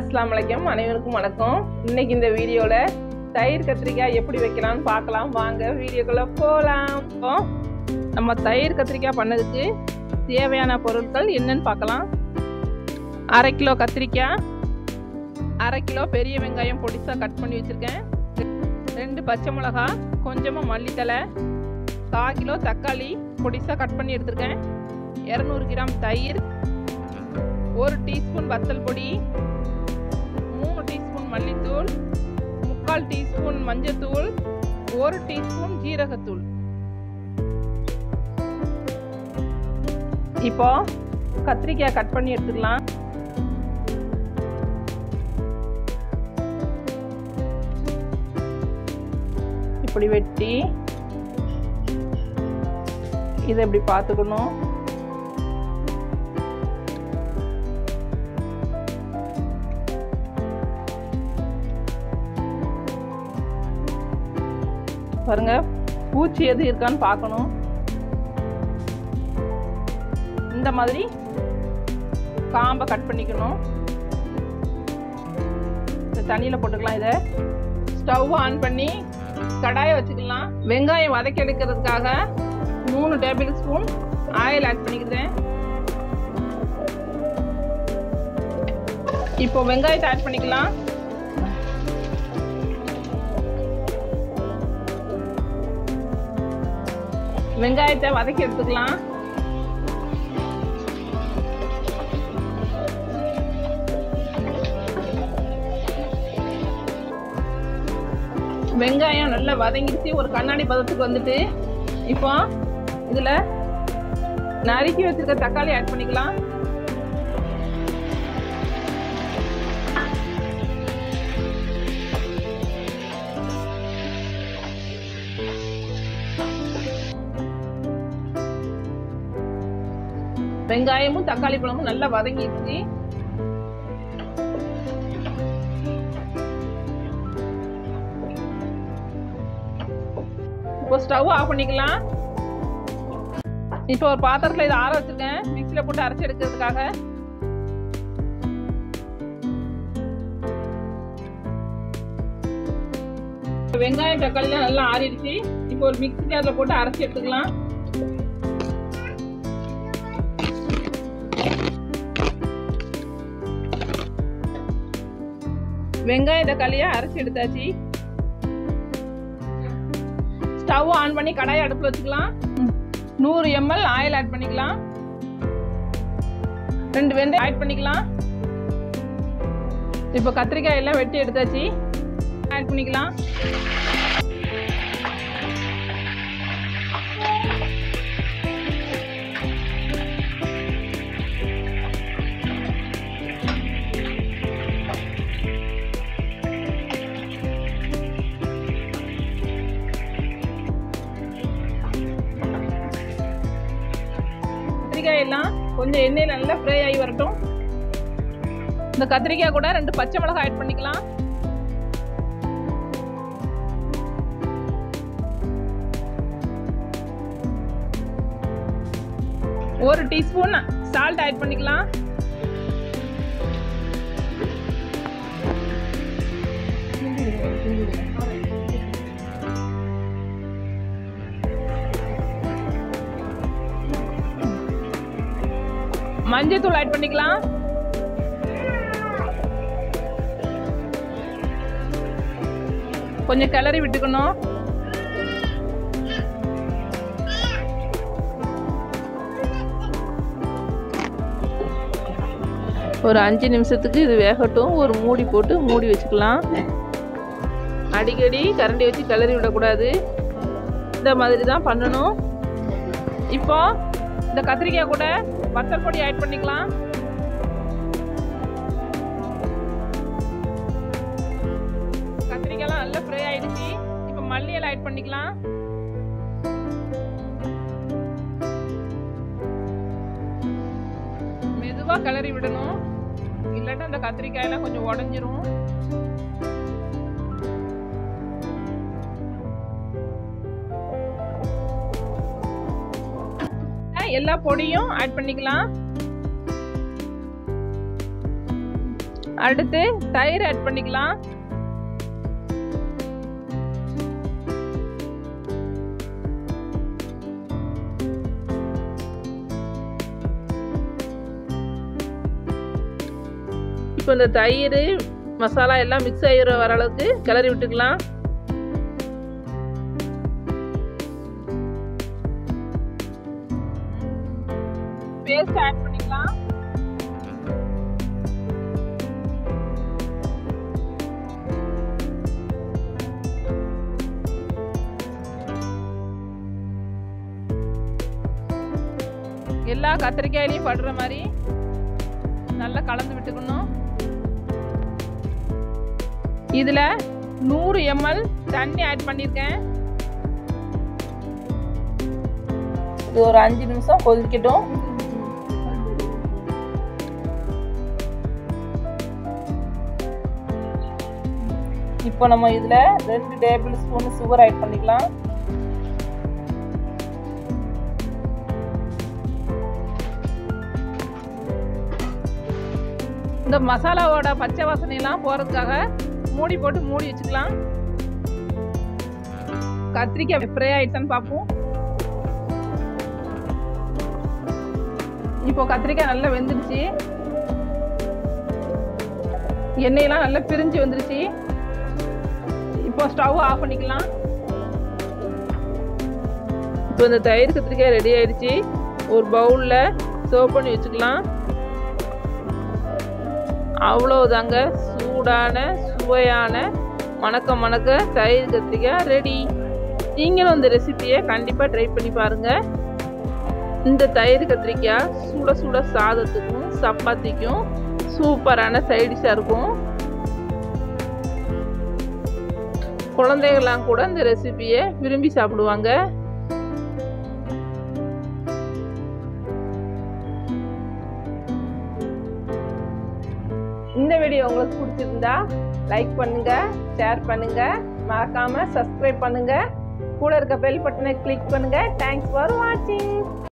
அஸ்ஸலாமு அலைக்கும் அனைவருக்கும் வணக்கம். இன்னைக்கு இந்த வீடியோல தயிர் கத்திரிக்காய் எப்படி வைக்கலாம்னு பார்க்கலாம். வாங்க வீடியோக்குள்ள போகலாம். நம்ம தயிர் கத்திரிக்காய் பண்ணதுக்கு தேவையான பொருட்கள் என்னன்னு பார்க்கலாம். 1/2 கிலோ கத்திரிக்காய், 1/2 கிலோ பெரிய வெங்காயம் பொடிசா கட் பண்ணி வச்சிருக்கேன், 2 பச்சை மிளகாய், கொஞ்சமாக மல்லித்தலை, 1/4 கிலோ தக்காளி பொடிசா கட் பண்ணி எடுத்திருக்கேன், 200 கிராம் தயிர், 1 டீஸ்பூன் வத்தல் பொடி, 3 டீஸ்பூன் மல்லித்தூள், 3/4 டீஸ்பூன் மஞ்சத்தூள், 1 டீஸ்பூன் ஜீரகத்தூள். இப்போ கத்திரிக்காய் கட் பண்ணி எடுத்துக்கலாம். இப்படி வெட்டி இதை இப்படி பார்த்துக்கணும். பாருங்க, பூச்சி எது இருக்கான்னு பார்க்கணும். இந்த மாதிரி காம்பை கட் பண்ணிக்கணும். இந்த தண்ணியில் போட்டுக்கலாம். இதை ஸ்டவ் ஆன் பண்ணி கடாயை வச்சுக்கலாம். வெங்காயம் வதக்கி எடுக்கிறதுக்காக 3 டேபிள் ஸ்பூன் ஆயில் ஆட் பண்ணிக்கிறேன். இப்போ வெங்காயத்தை ஆட் பண்ணிக்கலாம். வெங்காயத்தை வதக்கி எடுத்துக்கலாம். வெங்காயம் நல்லா வதங்கிடுச்சு, ஒரு கண்ணாடி பதத்துக்கு வந்துட்டு இப்போ இதுல நறுக்கி வச்சிருக்க தக்காளி ஆட் பண்ணிக்கலாம். வெங்காயமும் தக்காளி பழமும் நல்லா வதங்கிடுச்சு. இப்போ ஸ்டவ் ஆஃப் பண்ணிக்கலாம். இப்போ ஒரு பாத்திரத்துல இதை ஆற வச்சிருக்கேன், மிக்ஸில போட்டு அரைச்சி எடுக்கிறதுக்காக. வெங்காயம் தக்காளி நல்லா ஆறிடுச்சு. இப்போ ஒரு மிக்ஸி ஜார்ல போட்டு அரைச்சி எடுத்துக்கலாம். வெங்காய தக்காளியை அரைச்சி எடுத்தாச்சு. ஸ்டவ் ஆன் பண்ணி கடாயை அடுப்புல வச்சுக்கலாம். 100 ml ஆயில் ஆட் பண்ணிக்கலாம். 2 வெந்தயம் ஆட் பண்ணிக்கலாம். இப்போ கத்திரிக்காய் எல்லாம் வெட்டி எடுத்தாச்சு, ஆட் பண்ணிக்கலாம். கத்திரிக்காய் எல்லாம் கொஞ்சம் எண்ணெயில் நல்லா ஃப்ரை ஆகி வரட்டும். இந்த கத்திரிக்காய் கூட 2 பச்சை மிளகாய் ஆட் பண்ணிக்கலாம். ஒரு டீஸ்பூன் சால்ட் ஆட் பண்ணிக்கலாம். மஞ்சத்தூள் ஆட் பண்ணிக்கலாம். கொஞ்சம் கிளறி விட்டுக்கணும். ஒரு 5 நிமிஷத்துக்கு இது வேகட்டும். ஒரு மூடி போட்டு மூடி வச்சுக்கலாம். அடிக்கடி கரண்டி வச்சு கிளறி விடக்கூடாது. இந்த மாதிரி தான் பண்ணணும். இப்போ இந்த கத்திரிக்காய் கூட வத்தல் பொடி ஆட் பண்ணிக்கலாம். கத்திரிக்காய்லாம் நல்லா ஃப்ரை ஆயிடுச்சு. இப்போ மல்லி இலை ஆட் பண்ணிக்கலாம். மெதுவா கிளறி விடணும், இல்லாட்டா அந்த கத்திரிக்காயெல்லாம் கொஞ்சம் உடஞ்சிரும். எல்லா பொடியும் ஆட் பண்ணிக்கலாம். அடுத்து தயிர் ஆட் பண்ணிக்கலாம். இப்போ இந்த தயிர் மசாலா எல்லாம் மிக்ஸ் ஆகிற வர அளவுக்கு கிளறி விட்டுக்கலாம். பேஸ்ட் ஆட் பண்ணிக்கலாம். எல்லா கத்திரிக்காயிலையும் படுற மாதிரி நல்லா கலந்து விட்டுக்கணும். இதுல 100 ml தண்ணி ஆட் பண்ணிருக்கேன். இது ஒரு 5 நிமிஷம் கொதிக்கட்டும். இப்போ நம்ம இதுல 2 டேபிள் ஸ்பூன் சுகர் ஆட் பண்ணிக்கலாம். இந்த மசாலாவோட பச்சை வாசனை எல்லாம் போறதுக்காக மூடி போட்டு மூடி வச்சுக்கலாம். கத்திரிக்காய் ஃப்ரை ஆயிடுச்சான்னு பார்ப்போம். இப்போ கத்திரிக்காய் நல்லா வெந்துருச்சு. எண்ணெயெல்லாம் நல்லா பிரிஞ்சு வந்துருச்சு. இப்போ ஸ்டவ் ஆஃப் பண்ணிக்கலாம். இப்போ இந்த தயிர் கத்திரிக்காய் ரெடி ஆயிடுச்சு. ஒரு பவுல்ல சர்வ் பண்ணி வச்சுக்கலாம். அவ்வளோதாங்க, சூடான சுவையான மணக்க தயிர் கத்திரிக்காய் ரெடி. நீங்களும் இந்த ரெசிபியை கண்டிப்பாக ட்ரை பண்ணி பாருங்கள். இந்த தயிர் கத்திரிக்காய் சுட சுட சாதத்துக்கும் சப்பாத்திக்கும் சூப்பரான சைடிஷாக இருக்கும். குழந்தைகள்லாம் கூட இந்த ரெசிபியை விரும்பி சாப்பிடுவாங்க. இந்த வீடியோ உங்களுக்கு பிடிச்சிருந்தா லைக் பண்ணுங்க, ஷேர் பண்ணுங்க, மறக்காம சப்ஸ்கிரைப் பண்ணுங்க, கூட இருக்க பெல் பட்டனை கிளிக் பண்ணுங்க. தேங்க்ஸ் ஃபார் வாட்சிங்.